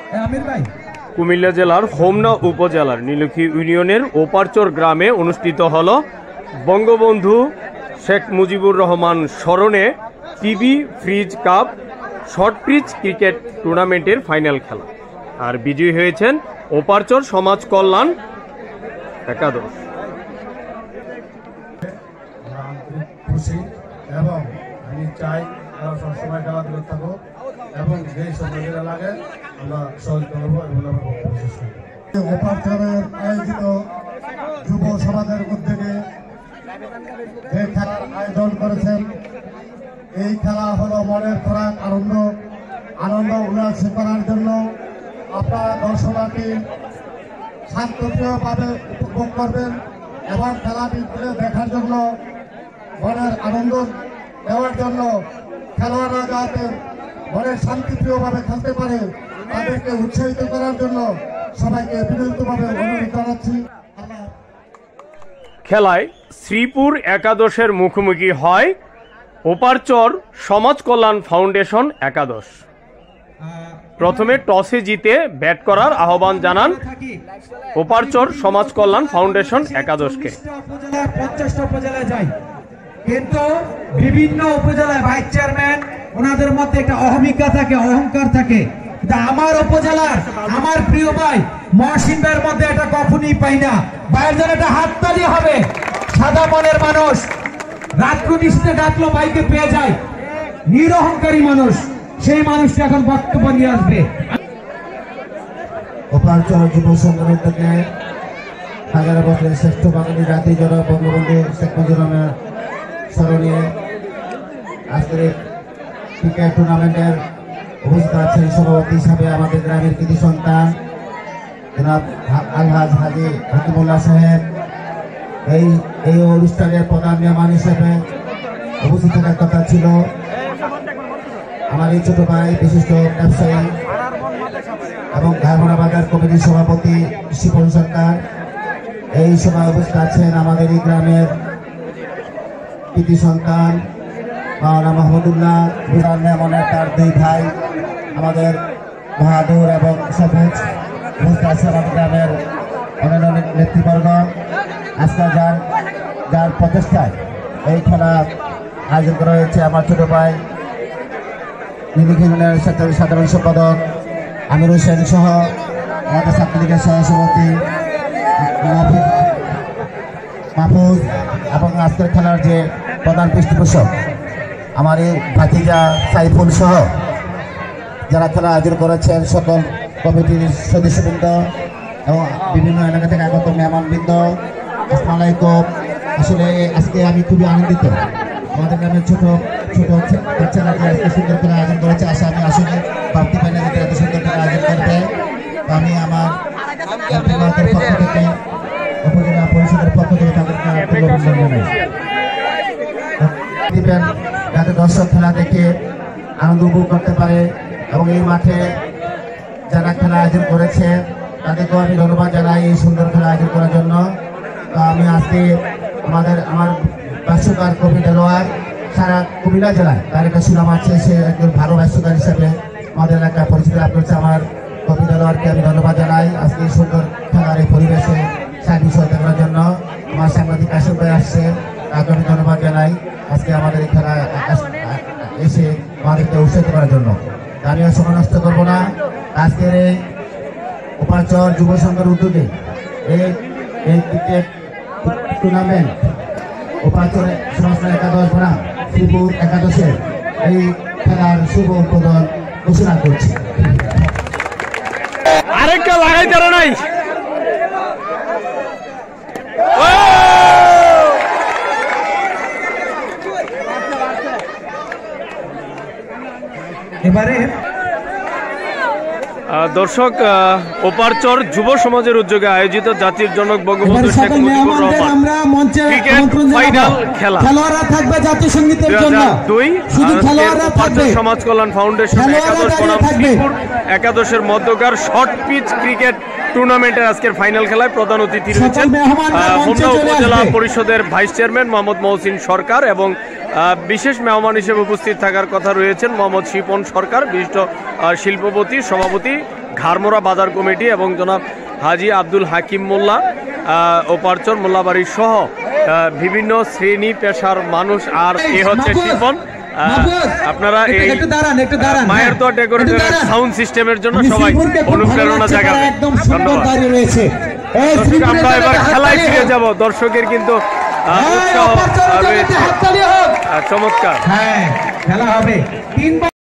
কুমিল্লা জেলার হোমনা উপজেলার নীলক্ষী ইউনিয়নের ওপারচর গ্রামে অনুষ্ঠিত হল বঙ্গবন্ধু শেখ মুজিবুর রহমান স্মরণে TV fridge cup short pitch cricket টুর্নামেন্টের ফাইনাল খেলা। আর বিজয়ী হয়েছেন ওপারচর সমাজ কল্যাণ একাদশ। এবং আমি চাই তারা সবসময় খেলাধুলা থাকুক এবং যে সমাজের লাগে আমরা সহযোগিতা করবো এবং ওপারচরের আয়োজিত যুব সমাজের উদ্যোগে যে খেলার আয়োজন করেছেন, এই খেলা হলো মনের খোরাক আনন্দ উল্লাস করার জন্য আপনারা দর্শনার্থী শান্তপ্রিয়ভাবে উপভোগ করবেন এবং খেলাটি দেখার জন্য মনের আনন্দ দেওয়ার জন্য খেলোয়াড়রা যাতে মনের শান্তিপ্রিয়ভাবে খেলতে পারে তাদেরকে উৎসাহিত করার জন্য সবাইকে বিনীতভাবে অনুরোধ জানাচ্ছি। খেলায় শ্রীপুর একাদশের মুখোমুখি হয় ওপারচর সমাজ কল্যাণ ফাউন্ডেশন একাদশ। প্রথমে টসে জিতে ব্যাট করার আহ্বান জানান ওপারচর সমাজ কল্যাণ ফাউন্ডেশন একাদশকে। 50টা উপজেলায় যাই, কিন্তু বিভিন্ন উপজেলায় ভাইস চেয়ারম্যান ওনাদের মধ্যে একটা অহংকার থাকে। আমার উপজেলার আমার প্রিয় ভাই মহসিন ভাইয়ের মধ্যে এটা কখনই পাই না। ভাইয়ের জন্য একটা হাততালি হবে। সাদা মনের মানুষ, রাত্র নিশ্চিতে ডাকলো ভাইকে পেয়ে যায়। নিরহংকারী মানুষ, সেই মানুষটা এখন বক্তব্য নিয়ে আসবে। ওপারচর যুব সংগঠন থেকে 11 বছরের শ্রেষ্ঠ বাঙালি জাতি জনক বঙ্গবন্ধু শেখ মুজিবুর রহমান স্মরণে আজকের ক্রিকেট টুর্নামেন্টের উপস্থিত আছেন সভাপতি হিসাবে আমাদের গ্রামের কৃতি সন্তান জনাব আলহাজ হাজি হাকিমুল্লাহ সাহেব। এই অনুষ্ঠানের প্রধান মেহমান হিসেবে উপস্থিত থাকার কথা ছিল আমার এই ছোট ভাই বিশিষ্ট ব্যবসায়ী এবং ঘাড়মোড়া বাজার কমিটির সভাপতি শিপন সরকার। এই সভায় উপস্থিত আছেন আমাদের এই গ্রামের কৃতি সন্তান মাওলানা মাহমুদুল্লাহ মেহমানের তার 2 ভাই আমাদের বাহাদুর এবং সবুজ। উপস্থিত আছে আমাদের গ্রামের অন্যান্য নেতৃবর্গ। আজকে যার প্রচেষ্টায় এই খেলা আয়োজন করা হয়েছে আমার ছোট ভাই নীলক্ষী ইউনিয়নের সাধারণ সম্পাদক আমির হোসেন সহ আমাদের ছাত্রলীগের সহসভাপতি মাহফুজ এবং আজকের খেলার যে প্রধান পৃষ্ঠপোষক আমার এই ভাতিজা সাইফুল সহ যারা খেলা আয়োজন করেছেন সকল কমিটির সদস্যবৃন্দ এবং বিভিন্ন এলাকা থেকে আগত মেহমানবৃন্দ, আসসালামু আলাইকুম। আসলে আজকে আমি খুবই আনন্দিত। আমাদের গ্রামের ছোট বাচ্চারা আজকে সুন্দর করে আয়োজন করেছে। আমি আসলে ভাবতে পারি না যে এত সুন্দর করে আয়োজন করবে। আমি আমার পক্ষ থেকে উপজেলা পরিষদের পক্ষ থেকে তাদেরকে অভিনন্দন জানাই। দিবেন যাতে দর্শক খেলা দেখে আনন্দ উপভোগ করতে পারে এবং এই মাঠে যারা খেলা আয়োজন করেছে তাদেরকেও আমি ধন্যবাদ জানাই এই সুন্দর খেলা আয়োজন করার জন্য। তো আমি আজকে আমার ভাষ্যকার কবি দেলোয়ার সারা কুমিল্লা জেলায় তার একটা সুনাম আছে, সে একজন ভালো ভাষ্যকার হিসেবে আমাদের এলাকায় পরিচিত লাভ করছে। আমার কবি দেলোয়ারকে আমি ধন্যবাদ জানাই আজকে এই সুন্দর খেলার এই পরিবেশে সার্বিক সহায়তা করার জন্য। আমার সাংবাদিক আসিফ ভাই আসছে, তাকে আমি ধন্যবাদ জানাই আজকে আমাদের এই খেলা এসে আমাদেরকে উৎসাহিত করার জন্য। আমি আর সময় নষ্ট করবো না। আজকের এই ওপারচর যুব সংঘের উদ্যোগে এই ক্রিকেট টুর্নামেন্ট ওপারচর সমাজ একাদশ বনাম শ্রীপুর একাদশের এই খেলার শুভ উদ্বোধন ঘোষণা করছি। আরেকটা লাগাই তারা নাই। এবারে দর্শক, ওপারচর যুব সমাজের উদ্যোগে আয়োজিত জাতির জনক বঙ্গবন্ধু শেখ মুজিবুর রহমান ক্রিকেট ফাইনাল খেলা খেলোয়াড়রা থাকবে জাতীয় সঙ্গীতের জন্য। 2002 সমাজ কল্যাণ ফাউন্ডেশন একাদশ বনাম শ্রীপুর একাদশের মধ্যকার শর্ট পিচ ক্রিকেট টুর্নামেন্টের আজকের ফাইনাল খেলায় প্রধান অতিথি রয়েছেন হোমনা উপজেলা পরিষদের ভাইস চেয়ারম্যান মোহাম্মদ মহসিন সরকার এবং বিশেষ মেহমান হিসেবে উপস্থিত থাকার কথা রয়েছেন মোহাম্মদ শিপন সরকার, বিশিষ্ট শিল্পপতি, সভাপতি ঘাড়মোড়া বাজার কমিটি এবং জনাব হাজি আব্দুল হাকিম মোল্লা ওপারচর মোল্লাবাড়ি সহ বিভিন্ন শ্রেণী পেশার মানুষ। আর এ হচ্ছে শিল্পন। আপনারা এই মায়ের দোয়া ডেকোরেটরের সাউন্ড সিস্টেমের জন্য সবাই অনুপ্রেরণা জাগাবে। ধন্যবাদ। আমরা এবার খেলায় ফিরে যাব। দর্শকের কিন্তু উৎসাহ রয়েছে। চমৎকার খেলা হবে।